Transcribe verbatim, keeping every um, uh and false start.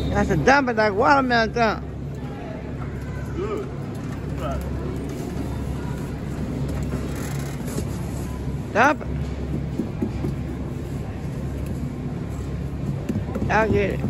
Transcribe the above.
That's a dump it like watermelon dump. Good. Right. Dump it. I'll get it.